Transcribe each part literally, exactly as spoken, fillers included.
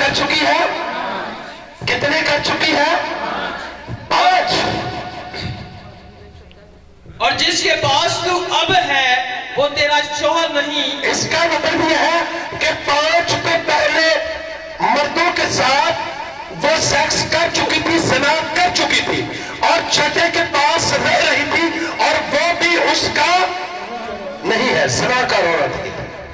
कर चुकी है? कितने कर चुकी है? पांच। اور جس کے پاس تو اب ہے وہ تیرا شوہر نہیں. اس کا مطلب یہ ہے کہ پانچ تو پہلے مردوں کے ساتھ وہ سیکس کر چکی تھی, زنا کر چکی تھی, اور چھٹے کے پاس رہ رہی تھی اور وہ بھی اس کا نہیں ہے, زنا کا عورت تھی.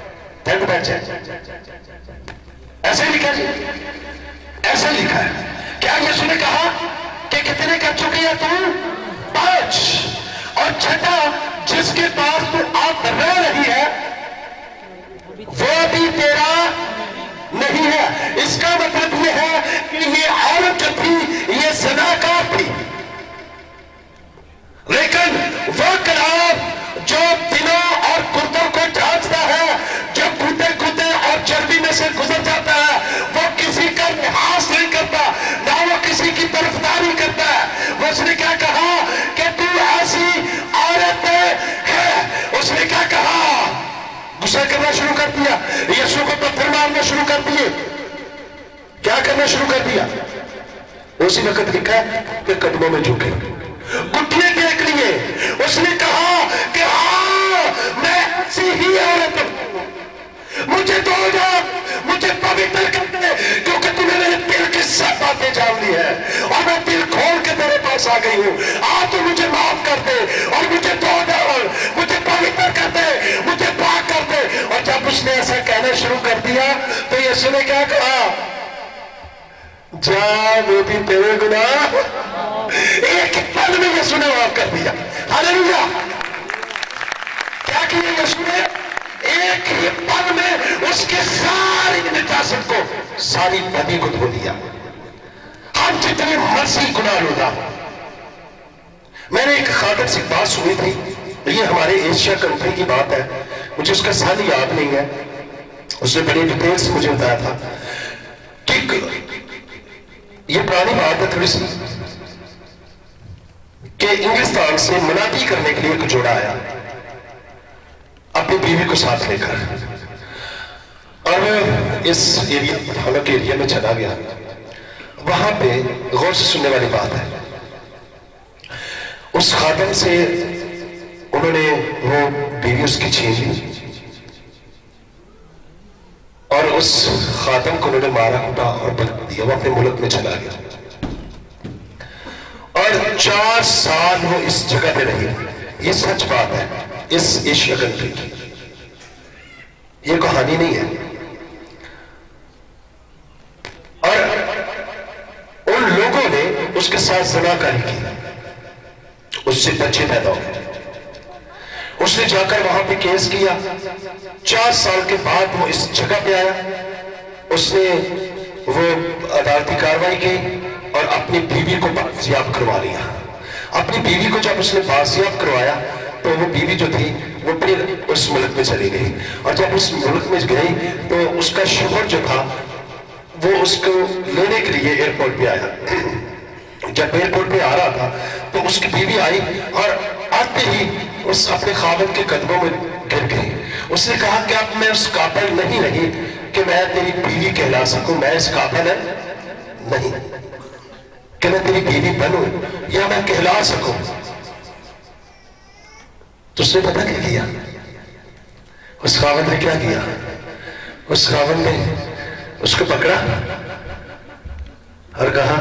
ایسے لکھا جی, ایسے لکھا ہے. کیا یسوع نے کہا کہ کتنے کر چکی ہے تو؟ پانچ. اور چھٹا جس کے پاس تو اب رہ رہی ہے وہ بھی تیرا نہیں ہے. اس کا مطلب یہ ہے کہ یہ عورت جو تھی یہ زناکار تھی, لیکن وہ کلام جو دلوں اور گردوں کو جانچتا ہے, جو گردے گردے اور چربی میں سے گزر جاتا ہے, وہ کسی کا لحاظ نہیں کرتا, نہ وہ کسی کی طرفداری کرتا ہے. وہ اس نے کیا کہا کہ تو ایسی عورت ہے. اس نے کیا کہا؟ غصہ کرنا شروع کر دیا, یسوع کو پتھر مارنا شروع کر دیے, کیا کرنا شروع کر دیا. اسی وقت لکھا ہے کہ قدموں میں جھکے, گھٹنے ٹیک لیے. اس نے کہا کہ ہاں میں ایسی ہی عورت ہوں, مجھے دو جا, مجھے پوتر کر دے, کیونکہ تم نے میرے دل کی سب باتیں جان لی ہے اور میں دل کھول کے تیرے پاس آ گئی ہوں. آ تو مجھے معاف کر دے اور مجھے دو ڈال, مجھے پوتر کر دے, مجھے پاک کر دے. اور جب اس نے ایسا کہنا شروع کر دیا تو یسوع نے کیا کہا؟ جا بیٹی تیرے گناہ ایک پل میں یسوع نے معاف کر دیا. ہاللیلویا. کیا کیا یسوع نے؟ ایک ہی پل میں اس کے ساری نجاست کو, ساری بدی کو دھو دیا. ہم جتنے مرضی گناہ لوٹا. میں نے ایک خادم سے بات سنی تھی, یہ ہمارے ایشیا کنٹری کی بات ہے, مجھے اس کا سال یاد نہیں ہے, اس نے بڑی ڈیٹیل سے مجھے بتایا تھا کہ یہ پرانی بات ہے تھوڑی سی, کہ انگلستان سے منادی کرنے کے لیے ایک جوڑا آیا اپنی بیوی کو ساتھ لے کر, اور اس ایریا حالانکہ ایریا میں چلا گیا. وہاں پہ غور سے سننے والی بات ہے, اس خادم سے انہوں نے وہ بیوی اس کی چھین لی اور اس خادم کو انہوں نے مارا کٹا اور بھگا دیا. وہ اپنے ملک میں چلا گیا اور چار سال وہ اس جگہ پہ رہی. یہ سچ بات ہے اس ایشیا کنٹری کی, یہ کہانی نہیں ہے. اور ان لوگوں نے اس کے ساتھ زناکاری کی, اس سے بچے پیدا ہو گئے. اس نے جا کر وہاں پہ کیس کیا. چار سال کے بعد وہ اس جگہ پہ آیا, اس نے وہ عدالتی کاروائی کی اور اپنی بیوی کو بازیاب کروا لیا. اپنی بیوی کو جب اس نے بازیاب کروایا تو وہ بیوی جو تھی وہ پھر اس ملک میں چلی گئی, اور جب اس ملک میں گئی تو اس کا شوہر جو تھا وہ اس کو لینے کے لیے ایئرپورٹ پہ آیا. جب ایئرپورٹ پہ آ رہا تھا تو اس کی بیوی آئی اور آتے ہی اس اپنے خاوند کے قدموں میں گر گئی. اس نے کہا کہ اب میں اس قابل نہیں رہی کہ میں تیری بیوی کہلا سکوں, میں اس قابل نہیں کہ میں تیری بیوی بنوں یا میں کہلا سکوں. تو اس نے پتہ کیا کیا؟ اس خاوند نے کیا کیا؟ اس خاوند نے اس کو پکڑا اور کہا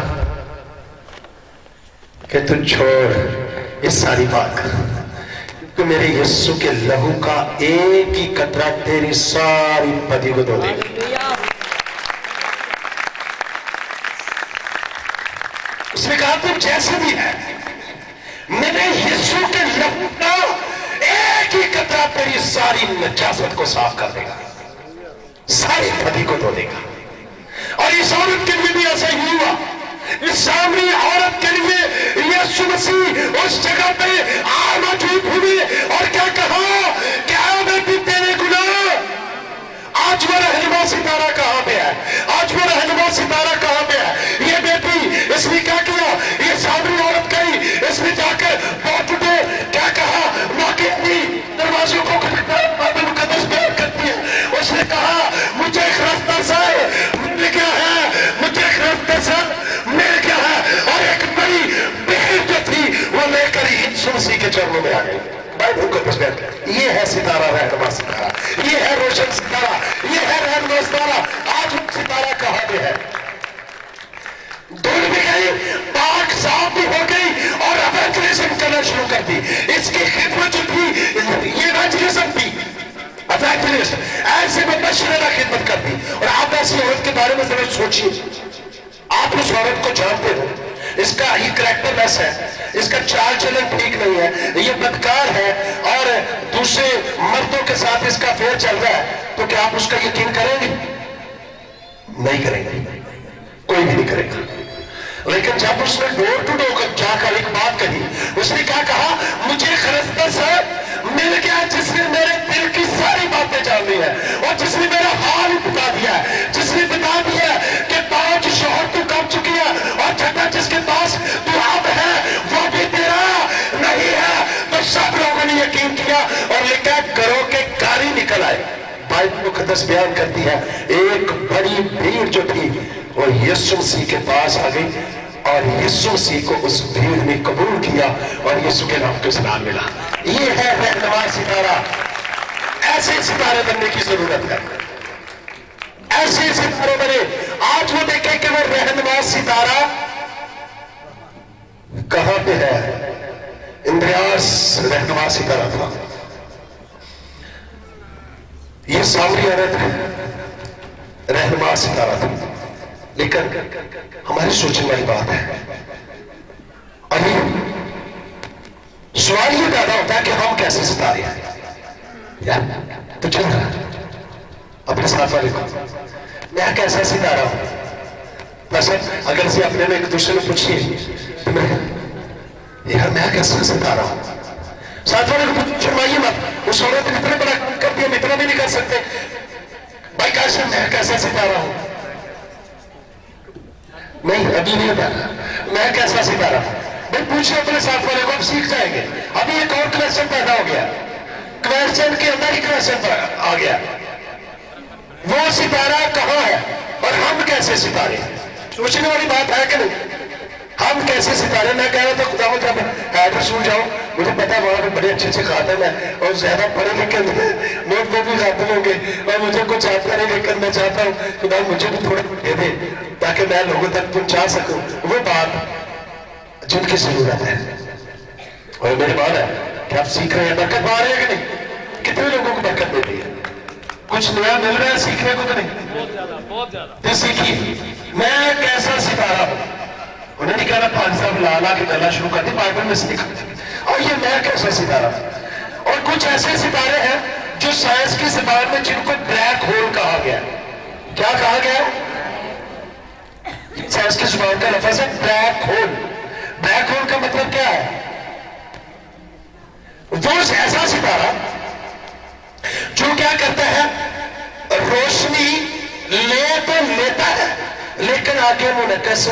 کہ تو چھوڑ اس ساری بات کر, کہ میرے یسوع کے لہو کا ایک ہی قطرہ تیری ساری بدی کو دھو دے گا. اس نے کہا تم جیسے بھی ہے, میرے یسوع کے لہو کا ایک ہی قطرہ تیری ساری نجاست کو صاف کر دے گا, ساری بدی کو دھو دے گا. اور اس عورت کے لیے بھی ایسا ہی ہوا. اس سامری عورت کے لیے یسوع مسیح اس جگہ پہ آ موجود ہوئے اور کیا کہا کہ اے بیٹی تیرے گناہ. آج وہ رہنما ستارہ کہاں پہ ہے؟ آج وہ رہنما ستارہ کہاں پہ ہے؟ یہ بیٹی, اس نے کیا کیا؟ یہ سامری عورت گئی, اس نے جا کر بہت اٹھے, کیا کہا؟ واقعی دروازوں کو مقدس بیان کرتی ہے. اس نے کہا مجھے ایک راستہ سے مل گیا ہے चरणों में आ गई। बाइबल को तस्वीर, ये है सितारा, रहनुमा सितारा, ये है रोशन सितारा, ये है रहनुमा सितारा। आज वो सितारा कहाँ पे है? धुल भी गई, पाक साफ भी हो गई और एवेंजलिज्म करना शुरू कर दी। इसकी खिदमत जो थी ये एवेंजलिज्म थी, एवेंजलिस्ट ऐसे मुबश्शिरा खिदमत कर दी। और आप ऐसी औरत के बारे में जरा सोचिए, आप उस औरत को जानते हो, इसका ये करैक्टरलेस है, इसका चाल चलन ठीक नहीं है, ये बदकार है और दूसरे मर्दों के साथ इसका फेयर चल रहा है, तो क्या आप उसका यकीन करेंगे? नहीं करेंगे, कोई भी नहीं करेगा। लेकिन जब उसने डोर टू डोर जाकर एक बात कही, उसने क्या कहा? मुझे खरस्तस मिल गया जिसने मेरे दिल की सारी बातें जान ली है और जिसने मेरा हाल बता दिया है, जिसने बता दिया कि पांच शोहर तू कर चुकी है और छठा जिसके पास तू अब है वो भी तेरा नहीं है। तो सब लोगों ने यकीन किया और लिखा घरों के कारी निकल आए। बाइबल मुकद्दस बयान करती है एक बड़ी भीड़ जो थी वो यीशु मसीह के पास आ गई और यीशु मसीह को उस भीड़ ने कबूल किया और यीशु के नाम को सलाम मिला। ये है रहनुमा सितारा। ऐसे सितारे बनने की जरूरत है, ऐसे सितारे बने। आज वो देखें कि वो रहनुमा सितारा कहां पे है। इंद्रियास रहनुमा सितारा था, ये सामरी औरत रहनुमा सितारा था। लेकिन हमारी सोचने वाली बात है, अभी सवाल ये पैदा होता है कि हम कैसे सितारे हैं यार। तो चल रहा है अपने साथ वाले को, मैं कैसा सितारा हूं? बस अगर से अपने में एक दूसरे को पूछिए तो मैं यार मैं कैसा सितारा हूं? साथ वाले को शर्माइए मत, उस औरत ने इतना बड़ा कर दिया, इतना भी नहीं कर सकते भाई। कैसे मैं कैसा सितारा हूं? नहीं, अभी नहीं बता रहा मैं कैसा सितारा हूं। भाई पूछिए अपने साथ वाले को, आप सीख जाएंगे। अभी एक और क्वेश्चन पैदा हो गया, क्वेश्चन के अंदर ही क्वेश्चन आ गया, वो सितारा कहां है और हम कैसे सितारे हैं? सोचने वाली बात है कि नहीं? हम कैसे सितारे? मैं कह रहा था खुदा जब हैदर स्कूल जाऊं, मुझे पता है वहां पे बड़े अच्छे अच्छे खातन है और ज्यादा पढ़े लिखे नोट में भी खातन होंगे और मुझे कुछ आता नहीं, लेकिन मैं चाहता हूँ खुदा मुझे भी थोड़ा दे दे ताकि मैं लोगों तक पहुंचा सकूं वो बात जिनकी जरूरत है। और मेरी बात है कि आप सीख रहे हैं, बरकत पा रहे हैं कि नहीं? कितने लोगों को बरकत मिल रही है? कुछ नया मिल रहा है सीखने को? तो नहीं, बहुत ज्यादा बहुत ज्यादा। तो सीखिए मैं कैसा सितारा हूं। उन्होंने कहना पांच साहब ला ला के गला शुरू कर दी, बाइबल में सीखा और ये मैं कैसा सितारा। और कुछ ऐसे सितारे हैं जो साइंस की जबान में जिनको ब्लैक होल कहा गया। क्या कहा गया? साइंस की जुबान का लफ्ज है ब्लैक होल। ब्लैक होल का मतलब क्या है? वो ऐसा सितारा जो क्या करता है, रोशनी ले तो लेता है लेकिन आगे मुनक्कस।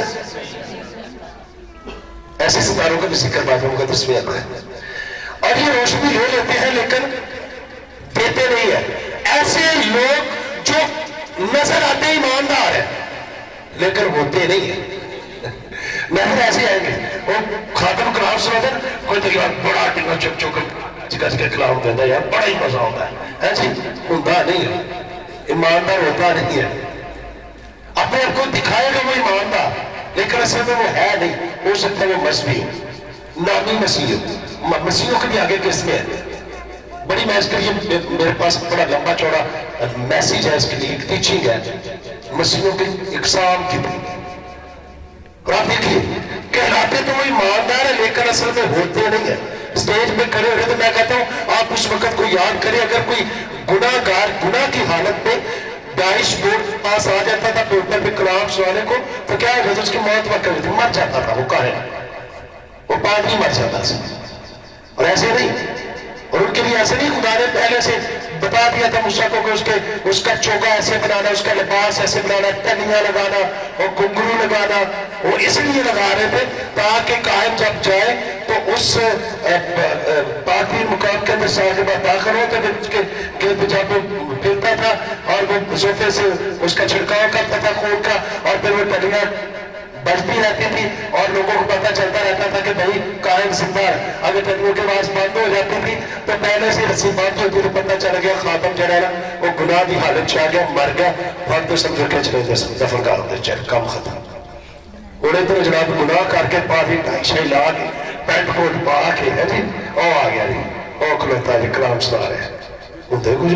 ऐसे सितारों का भी जिक्र बाइबल का दसवीं आता है। और ये रोशनी ले लेते हैं लेकिन देते नहीं है। ऐसे लोग जो नजर आते ईमानदार है लेकिन होते नहीं है। नजर ऐसे आएंगे, वो खातम कलाम सुनाते कोई तो यार बड़ा टिंगा चुप चुप चिका चिका कलाम कहता यार बड़ा ही मजा आता है, है जी, होता नहीं है, ईमानदार होता नहीं है। अपने आप को दिखाएगा वो ईमानदार लेकिन असल में वो है नहीं। हो सकता है वो मसीही, नामी मसीह। मसीहों के भी आगे किस्में है बड़ी। मैं इसके लिए मेरे पास बड़ा लंबा चौड़ा मैसेज है, इसके लिए एक टीचिंग है मसीहों की इकसाम की। और आप देखिए कहलाते तो वो ईमानदार है लेकिन असल में होते नहीं है। स्टेज पे खड़े हो रहे तो मैं कहता हूँ आप उस वक्त को याद करें, अगर कोई गुनाहगार गुनाह की हालत में डाइश बोर्ड पास आ जाता था पेपर पे कलाम सुनाने को तो क्या है, उसकी मौत वक्त थी, मर जाता था। वो कहा है वो पादरी मर जाता था। और ऐसे नहीं, और उनके लिए ऐसे नहीं, खुदा ने पहले से बता दिया था मूसा को कि उसके उसका चौका ऐसे बनाना, उसका लिबास ऐसे बनाना, टनियां लगाना और घुंघरू लगाना। वो इसलिए लगा रहे थे ताकि कायम जब जाए तो उस पादरी मुकाम के अंदर साल के बाद दाखिल हो तो उसके गिर्द जब फिरता था और वो सोफे से उसका छिड़काव करता था खून का और फिर वो टनियां बजती रहती थी और लोगों को पता चलता रहता था कि भाई कायम जिंदा बार अगर टंगों की आवाज बंद हो जाती थी तो पहले से रस्सी बंद होती तो पता चल गया खातम जड़ा ना वो गुनाह की हालत च आ गया, मर गया, फिर तो समझो कि चले दफन कर दे, चल काम खत्म। उन्हें तो जनाब गुनाह करके पादी ढाई शाई ला के पैंट कोट पा के है जी ओ आ गया जी, ओ खलोता जी कलाम सुना रहे होते कुछ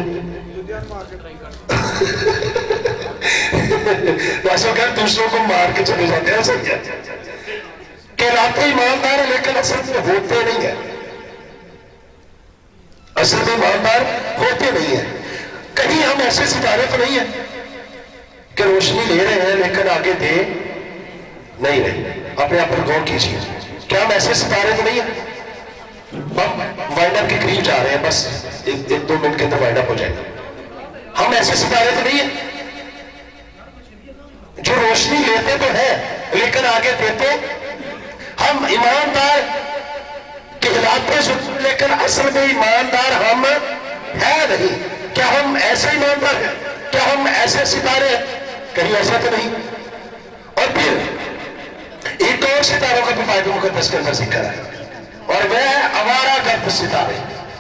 ऐसा कर दूसरों को मार के चले जाते हैं। ऐसा क्या कहलाते ईमानदार है लेकिन असल में होते नहीं है, असल में ईमानदार होते नहीं है। कहीं हम ऐसे सितारे तो नहीं है कि रोशनी ले रहे हैं लेकिन आगे दे नहीं रहे। अपने आप पर गौर कीजिए, क्या हम ऐसे सितारे तो नहीं है? हम वाइंड अप के करीब जा रहे हैं, बस एक, एक दो मिनट के अंदर वाइंड अप हो जाएगा। हम ऐसे सितारे तो नहीं है जो रोशनी लेते तो है लेकिन आगे देते। हम ईमानदार कहलाते लेकिन असल में ईमानदार हम है नहीं। क्या हम ऐसे ईमानदार हैं? क्या हम ऐसे सितारे हैं? कहीं ऐसा तो नहीं। और फिर एक और सितारों का भी बाइबल मुकद्दस के अंदर जिक्र है और वह है आवारा गर्द सितारे।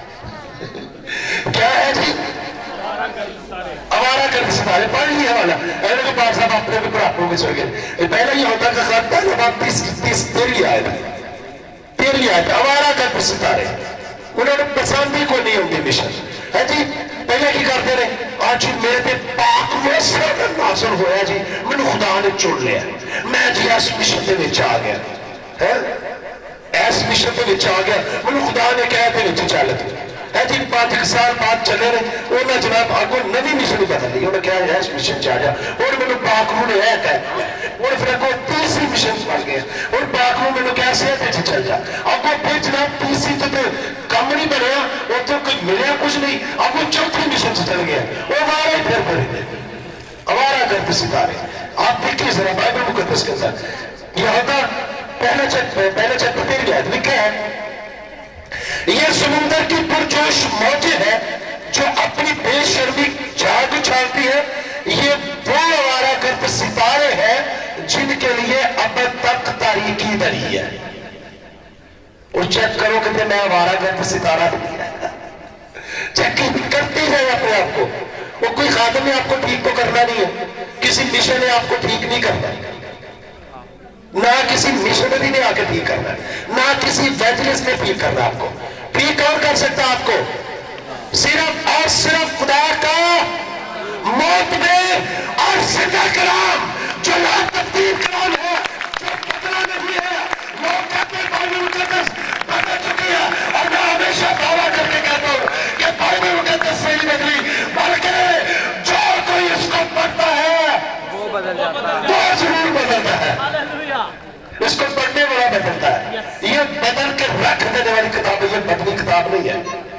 क्या है जी? आवारा गर्द सितारे। पढ़ लिया वाला ऐसे तो बात साहब अपने भी बुढ़ापों में चल गए। पहले ये होता था खत पहले बात तीस तीस तेरह आए थे तेरह आए थे आवारा गर्द सितारे। उन्होंने पसंद ही को नहीं होंगे मिशन है जी। पहले की करते रहे आज मेरे पे पाक नाज़िल होया जी, मैंने खुदा ने चुन लिया, मैं जी इस मिशन के विच आ गया है, इस मिशन के विच आ गया, मैंने खुदा ने कहा ते विच चल है जी। पांच साल बाद चले रहे उन्हें जनाब आगो नवी मिशन बदल ली, उन्हें कहा इस मिशन च आ जा और मैंने पाक ने यह कहा और फिर अगो तीसरी मिशन बन गया और पाक ने मैंने कहा सेहत चल जा। अगो फिर जनाब तीसरी तो कम नहीं बनया, उतो कुछ मिले कुछ नहीं, अब वो चौथी मिशन से चल गया वो वारे फिर भरे आवारा गर्द सितारे। आप देखिए जरा बाइबल मुकद्दस के अंदर यह होता पहले चक पहले चक तेरी याद लिखा है ये समुंदर की पुरजोश मौजें हैं जो अपनी बेशर्मी झाग उछालती है। ये वो आवारा गर्द सितारे हैं जिनके लिए अब तक तारीकी दरी है। और चेक करो कि मैं आवारा गर्द सितारा चेक करते हैं अपने आप को। वो कोई खादम ने आपको ठीक तो करना नहीं है, किसी मिशन ने आपको ठीक नहीं करना, ना किसी मिशनरी ने आके ठीक करना है, ना किसी इवेंजलिस्ट ने ठीक करना। आपको ठीक कौन कर सकता है? आपको सिर्फ और सिर्फ खुदा का मौत में और जिंदा कलाम जो ला तब्दील कलाम है, जो बदला नहीं है, वो कहते बाइबल मुकद्दस बदल चुकी है। और मैं हमेशा दावा करके कहता हूं कि बाइबल मुकद्दस नहीं बदली, बल्कि जो कोई इसको पढ़ता है वो बदल जाता है, वो जरूर बदलता है। इसको पढ़ने वाला बदलता है। ये बदल के रख देने वाली किताब है, ये बदली किताब नहीं है।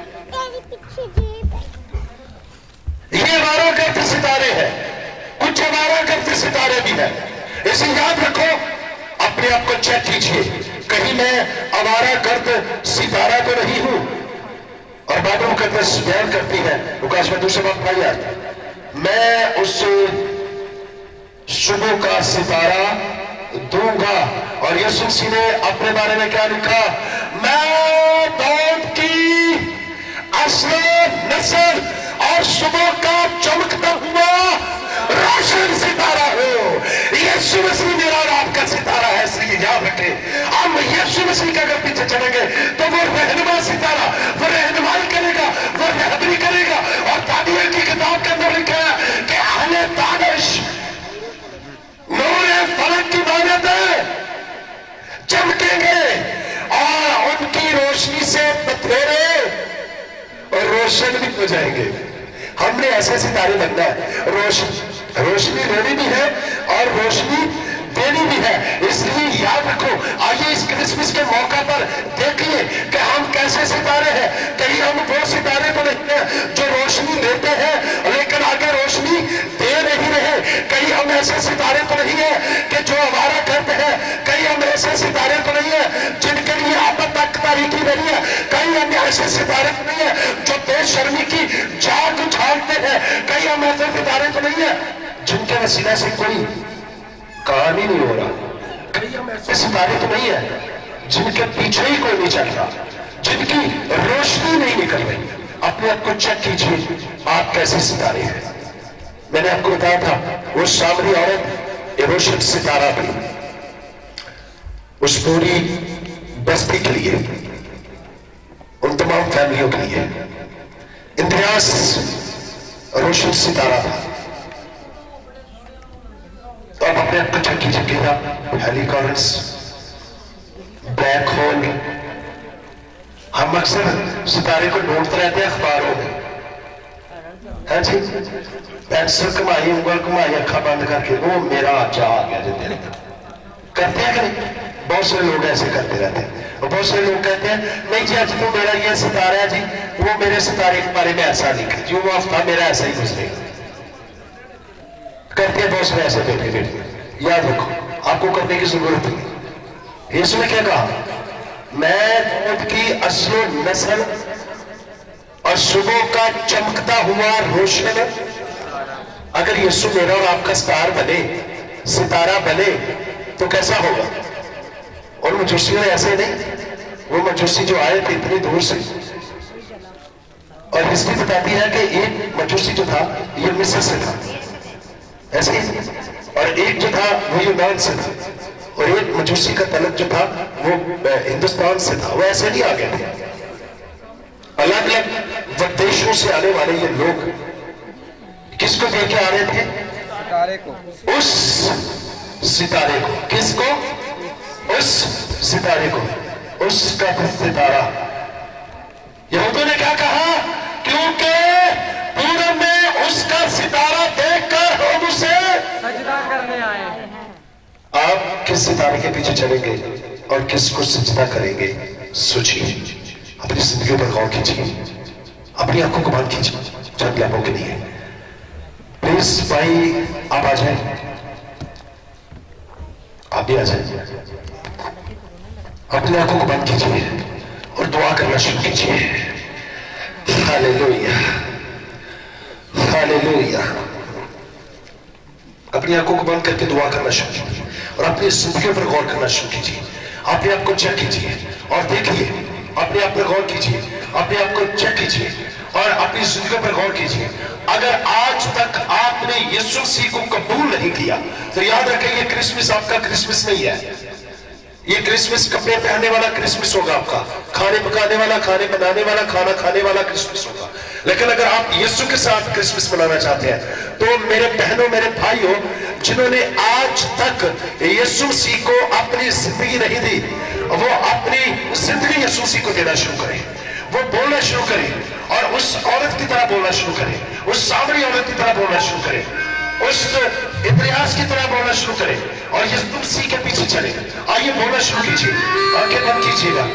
ये आवारा गर्द सितारे हैं, कुछ आवारा गर्द सितारे भी हैं, इसे याद रखो। अपने आप को चेक कीजिए कहीं मैं आवारा गर्द सितारा तो नहीं हूं। और बाइबल मुकद्दस बयान करती है लूकास में दूसरे बात पाई जाती, मैं उससे सुबह का सितारा दूंगा। और यीशु मसीह ने अपने बारे में क्या लिखा? मैं दाऊद की असल नस्ल और सुबह का चमकता हुआ रोशन सितारा हूं। यीशु मसीह मेरा और आपका सितारा है, इसलिए याद रखें। हम यीशु मसीह का अगर पीछे चलेंगे तो वो रहनुमा सितारा, वो रहनुमाई करेगा, वो रहबरी करेगा। और दानियल की किताब के अंदर लिखा है कि अहले दानिश नूर फलक की मानत चमकेंगे और उनकी रोशनी से बथेरे और रोशन भी हो जाएंगे। हमने ऐसे सितारे बनना है, रोशनी रोशनी लेनी भी है और रोशनी देनी भी है। इसलिए याद रखो, आइए इस क्रिसमस के मौका पर देखिए कि हम कैसे सितारे हैं। कहीं हम वो सितारे तो नहीं हैं जो रोशनी लेते हैं लेकिन आगे रोशनी दे नहीं रहे। कहीं हम ऐसे सितारे तो नहीं है कि जो आवारा गर्द है। कहीं हम ऐसे सितारे तो नहीं है जिनके लिए अब तक तारीकी नहीं है। कहीं हम ऐसे सितारे तो नहीं है जो बेशर्मी की जाग उछालते हैं। कहीं हम ऐसे सितारे तो नहीं है जिनके वसीला से कोई काम ही नहीं हो रहा। कहीं हम ऐसे सितारे तो नहीं है جن کے پیچھے ہی کوئی نہیں چل رہا, جن کی روشنی نہیں نکل رہی, اپنے آپ کو چیک کیجئے آپ کیسے ستارے ہیں. میں نے آپ کو بتایا تھا وہ سامری عورت یہ روشن ستارہ بھی اس پوری بستی کے لیے, ان تمام فیملیوں کے لیے اندریاس روشن ستارہ تھا. تو آپ اپنے آپ کو چیک کیجئے کہ ہیلی کارنس, بلیک ہول, ہم اکثر ستارے کو ڈھونڈتے رہتے ہیں اخباروں میں, ہاں جی, پینسل کمائی, انگل کمائی, اکھا بند کر کے وہ میرا آجا آ گیا جب دینے کرتے ہیں کہ نہیں. بہت سے لوگ ایسے کرتے رہتے ہیں, اور بہت سے لوگ کہتے ہیں نہیں جی آج تو میرا یہ ستارہ ہے جی, وہ میرے ستارے کے بارے میں ایسا لکھا جی, وہ ہفتہ میرا ایسا ہی گزرے گا. کرتے ہیں بہت سے ایسے بیٹھے بیٹھے. یاد رکھو آپ کو کرنے کی ضرورت نہیں. یسوع نے کیا کہا, میں دودھ کی اصل و نسل اور صبح کا چمکتا ہوا روشن. اگر یسوع میرا اور آپ کا ستار بنے, ستارہ بنے, تو کیسا ہوگا؟ اور مجوسیوں نے ایسے نہیں, وہ مجوسی جو آئے تھے اتنی دور سے, اور ہسٹری بتاتی ہے کہ ایک مجوسی جو تھا یہ مصر سے تھا ایسے ہی, اور ایک جو تھا وہ یونان سے تھا, اور ایک مجوسی کا طلب جو تھا وہ ہندوستان سے تھا. وہ ایسے نہیں آگے تھے, الگ الگ ودیشوں سے آنے والے یہ لوگ کس کو دیکھ کے آ رہے تھے؟ ستارے کو. اس ستارے کو. کس کو؟ اس ستارے کو. اس کا ستارہ. یہودوں نے کیا کہا؟ کیونکہ پورب میں اس کا ستارہ دیکھ کر ہم اسے سجدہ کرنے آئے. آپ کس ستارے کے پیچھے چلیں گے اور کس کو سجدہ کریں گے؟ سوچیے, اپنی زندگیوں پر غور کیجیے, اپنی آنکھوں کو بند کیجیے چند لمحوں کے لیے. پلیز بھائی آپ آ جائیں, آپ بھی آ جائیں. اپنی آنکھوں کو بند کیجیے اور دعا کرنا شروع کیجیے. ہاللیلویا, ہاللیلویا. اپنی آنکھوں کو بند کر کے دعا کرنا شروع کیجیے اور اپنی زندگیوں پر غور کرنا شروع کیجیے. اپنے آپ کو چیک کیجیے اور دیکھیے, اپنے آپ پر غور کیجیے, اپنے آپ کو چیک کیجیے اور اپنی زندگیوں پر غور کیجیے. اگر آج تک آپ نے یسوع مسیح کو قبول نہیں کیا تو یاد رکھیں یہ کرسمس آپ کا کرسمس نہیں ہے. یہ کرسمس کپڑے پہننے والا کرسمس ہوگا آپ کا, کھانے پکانے والا, کھانے بنانے والا, کھانا کھانے والا کرسمس ہوگا. لیکن اگر آپ یسوع کے ساتھ کرسمس منانا چاہتے ہیں تو میرے بہنوں, میرے بھائیوں, جنہوں نے آج تک یسوع مسیح کو اپنی زندگی نہیں دی, وہ اپنی زندگی یسوع مسیح کو دینا شروع کریں. وہ بولنا شروع کریں اور اس عورت کی طرح بولنا شروع کریں, اس سامری عورت کی طرح بولنا شروع کریں, اس ابریاس کی طرح بولنا شروع کریں اور یسوع مسیح کے پیچھے چلیں. آئیے بولنا شروع کیجیے, آنکھیں بند کیجیے گا.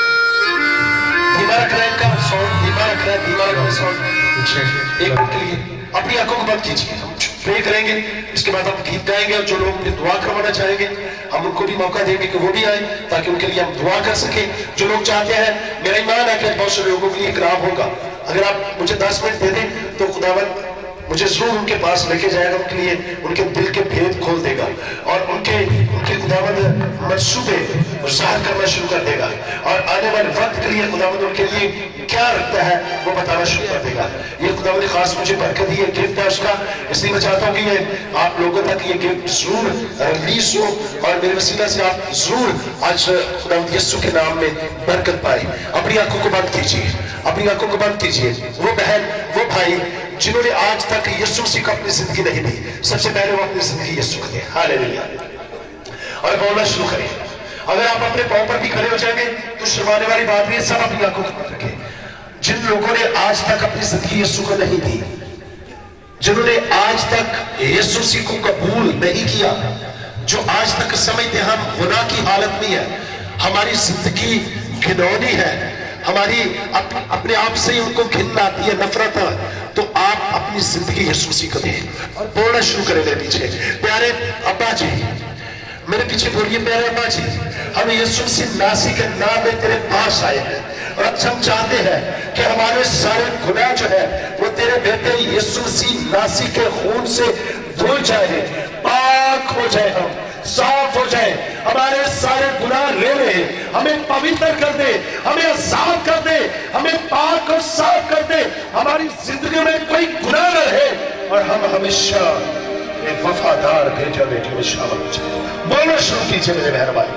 دھیما رکھ رہا ہے کا ساؤنڈ, دھیما رکھ رہا ہے, دھیما رکھ رہا ہے ساؤنڈ. ایک منٹ کے لیے اپنی آنکھوں کو بند کیجیے. ہم پرے کریں گے, اس کے بعد ہم گیت گائیں گے, اور جو لوگ دعا کروانا چاہیں گے ہم ان کو بھی موقع دیں گے کہ وہ بھی آئیں تاکہ ان کے لیے ہم دعا کر سکیں. جو لوگ چاہتے ہیں, میرا ایمان ہے کہ بہت سے لوگوں کے لیے اکرام ہوگا. اگر آپ مجھے دس منٹ دے دیں تو خداوند مجھے ضرور ان کے پاس لے کے جائے گا, ان کے لیے ان کے دل کے بھید کھول دے گا اور ان کے ان کے خداوند منصوبے ظاہر کرنا شروع کر دے گا, اور آنے والے وقت کے لیے خداوند ان کے لیے کیا رکھتا ہے وہ بتانا شروع کر دے گا. یہ خداوند خاص مجھے برکت دی ہے, گفٹ ہے اس کا, اس لیے میں چاہتا ہوں کہ یہ آپ لوگوں تک یہ گفٹ ضرور ریلیز ہو اور میرے وسیلہ سے آپ ضرور آج خداوند یسوع کے نام میں برکت پائیں. اپنی آنکھوں کو بند کیجیے, اپنی آنکھوں کو بند کیجیے. وہ بہن, وہ بھائی جنہوں نے آج تک یسوع مسیح کو اپنی زندگی نہیں دی, سب سے پہلے وہ اپنی زندگی یسوع کو دیں. ہاللیلویا. اور بولنا شروع کریں. اگر آپ اپنے پاؤں پر بھی کھڑے ہو جائیں گے تو شرمانے والی بات نہیں ہے, سب اپنی آنکھوں کو بند رکھیں. جن لوگوں نے آج تک اپنی زندگی یسوع کو نہیں دی, جنہوں نے آج تک یسوع مسیح کو قبول نہیں کیا, جو آج تک سمجھتے ہم گناہ کی حالت میں ہے, ہماری زندگی گھنونی ہے, ہماری اپنے آپ سے ہی ان کو گھن آتی ہے, نفرت ہے, تو آپ اپنی زندگی یسوع مسیح کو دیں اور بولنا شروع کریں میرے پیچھے. پیارے ابا جی, میرے پیچھے بولیے, پیارے ابا جی, ہم یسوع مسیح ناصری کے نام میں تیرے پاس آئے ہیں اور اب ہم چاہتے ہیں کہ ہمارے سارے گناہ جو ہے وہ تیرے بیٹے یسوع مسیح ناصری کے خون سے دھل جائے, پاک ہو جائے, ہم صاف ہو جائے, ہمارے سارے گناہ لے لے दे, हमें पवित्र कर दे, हमें आजाद कर दे, हमें पाक और साफ कर दे, हमारी जिंदगी में कोई गुनाह न रहे और हम हमेशा एक वफादार भेजा बेटियों में शामिल हो जाए। बोलना शुरू कीजिए मेरे बहन भाई,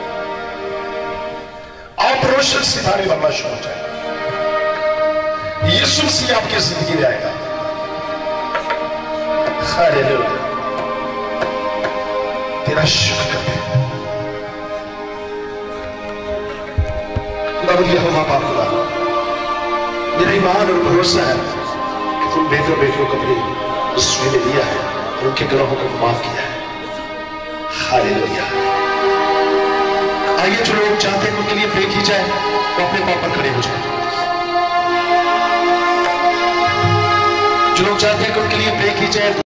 आप रोशन सितारे बनना शुरू हो जाए। यीशु मसीह आपकी जिंदगी में आएगा। हालेलुया, तेरा शुक्र करते हैं खुदा, बाप खुदा, मेरा ईमान और भरोसा है कि तुम बेहतर बेटियों को अपनी रसूली में दिया है और उनके गुनाहों को माफ किया है। हालेलुया। आइए जो लोग चाहते हैं उनके लिए प्रे की जाए, वो अपने पांव पर खड़े हो जाए। जो लोग चाहते हैं कि उनके लिए प्रे की जाए